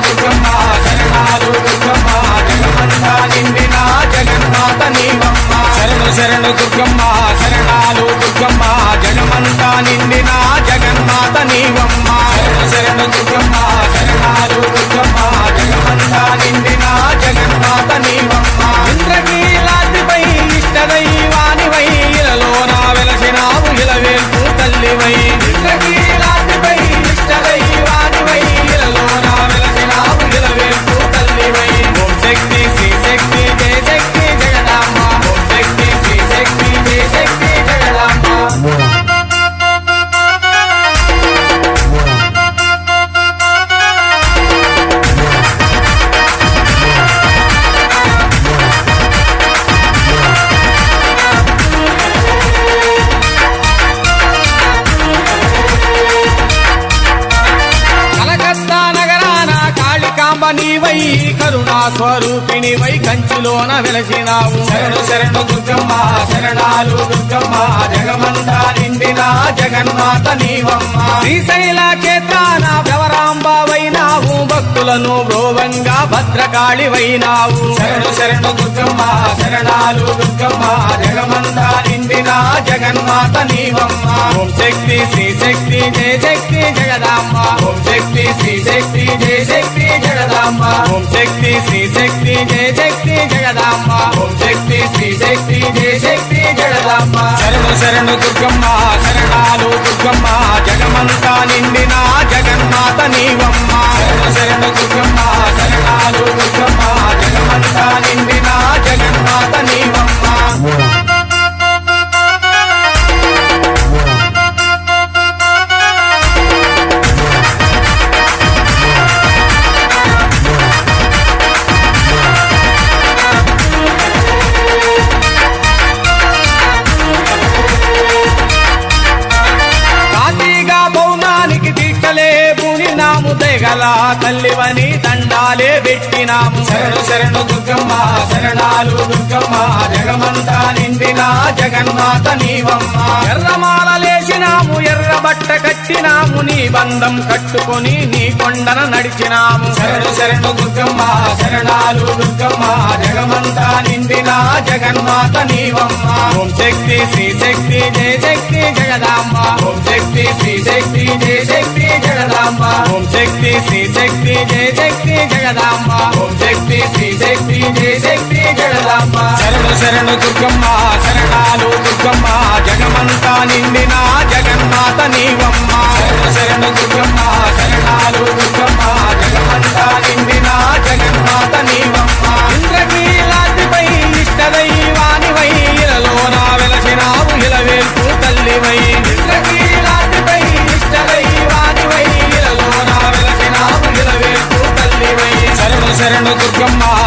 దుర్గమ్మ శరణాలు దుర్గమ్మ జగమంతా నిండిన జగన్మాత నీవమ్మ శరణు శరణు దుర్గమ్మ శరణాలు దుర్గమ్మ జగమంతా నిండిన జగన్మాత నీవమ్మ శరణు శరణు దుర్గమ్మ శరణాలు దుర్గమ్మ జగమంతా నిండిన జగన్మాత నీవమ్మ ఇంద్రకీలాద్రిపై ఇష్టదైవానివై ఇలలోన వెలసినావు ఇలవేల్పు తల్లివై ఇంద్రకీలాద్రిపై ఇష్టదైవానివై ఇలలోన వెలసినావు ఇలవేల్పు తల్లివై ఓం శక్తి శ్రీ శక్తి జయ శక్తి జగదాంబ ఓం శక్తి శ్రీ శక్తి జయ శక్తి జగదాంబ నీవై కరుణా స్వరూపిణివై కంచిలోన వెలసినావు శరణు శరణు దుర్గమ్మ శరణాలు దుర్గమ్మ జగమంతా నిండిన జగన్మాత నీవమ్మ శ్రీశైల క్షేత్రాన భ్రవరాంబావైనావు భక్తులను బ్రోవంగా భద్రకాళివైనావు శరణు శరణు దుర్గమ్మ శరణాలు దుర్గమ్మ జగమంతా నిండిన జగన్మాత నీవమ్మ ఓం శక్తి శ్రీ శక్తి జయ శక్తి జగదాంబ ఓం శక్తి శ్రీ శక్తి జయ శక్తి జగదాంబ ఓం శక్తి శ్రీ శక్తి జయ శక్తి జగదాంబ ఓం శక్తి శ్రీ శక్తి జయ శక్తి జగదాంబ శరణు శరణు దుర్గమ్మ శరణాలు దుర్గమ్మ జగమంతా నిండిన జగన్మాత నీవమ్మ శరణు శరణు దుర్గమ్మ శరణాలు దుర్గమ్మ జగమంతా నిండిన జగన్మాత నీవమ్మ గల తల్లివని దండాలే పెట్టినాము శరణు శరణు దుర్గమ్మ శరణాలు దుర్గమ్మ జగమంతా నిండిన జగన్మాత నీవమ్మ ఎర్రమాలలేసినాము ఎర్ర బట్ట కట్టినాము నీ బంధం కట్టుకొని నీ కొండన నడిచినాము శరణు శరణు దుర్గమ్మ శరణాలు దుర్గమ్మ జగమంతా నిండిన జగన్మాత నీవమ్మ ఓం శక్తి శ్రీ శక్తి జయ శక్తి జగదాంబ ఓం శక్తి శ్రీ శక్తి జయ శక్తి జగదాంబ ఓం శక్తి శ్రీ శక్తి జయ శక్తి జగదాంబ ఓం శక్తి శ్రీ శక్తి జయ శక్తి జగదాంబ శరణు శరణు దుర్గమ్మ శరణాలు దుర్గమ్మ జగమంతా నిండిన జగన్మాత నీవమ్మ శరణు శరణు దుర్గమ్మ శరణాలు దుర్గమ్మ జగమంతా నిండిన జగన్మాత నీవమ్మ ఇంద్రకీలాద్రిపై ఇష్టదైవానివై ఇలలోన వెలసినావు ఇలవేల్పు తల్లివై ఇంద్రకీలాద్రిపై ఇష్టదైవానివై ఇలలోన వెలసినావు ఇలవేల్పు తల్లివై శరణు శరణు దుర్గమ్మ